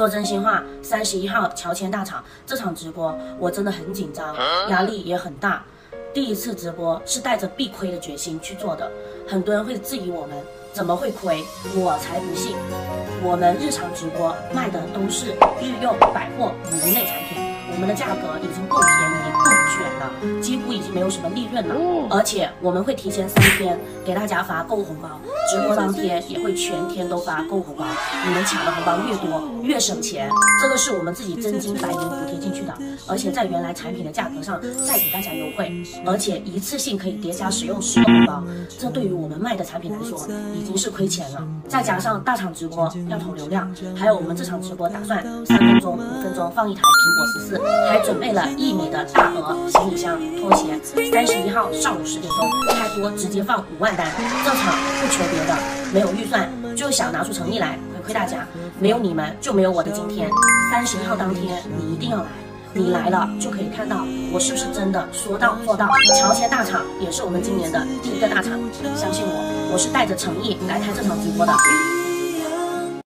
说真心话，31号乔迁大厂这场直播，我真的很紧张，压力也很大。第一次直播是带着必亏的决心去做的，很多人会质疑我们怎么会亏，我才不信。我们日常直播卖的都是日用百货五金类产品，我们的价格已经不便宜不卷了，几乎已经没有什么利润了。而且我们会提前3天给大家发购物红包，直播当天也会全天都发购物红包，你们抢的红包越多越省钱，这个是我们自己真金白银补贴进去的，而且在原来产品的价格上再给大家优惠，而且一次性可以叠加使用10个红包，这对于我们卖的产品来说已经是亏钱了。再加上大厂直播要投流量，还有我们这场直播打算3分钟、5分钟放一台苹果14，还准备了1米的大鹅行李箱、拖鞋。31号上午10点钟开播，直接放5万单。这场不求别的，没有预算，就想拿出诚意来回馈大家。没有你们，就没有我的今天。31号当天你一定要来。你来了就可以看到我是不是真的说到做到。乔迁大厂也是我们今年的第1个大厂，相信我，我是带着诚意来开这场直播的。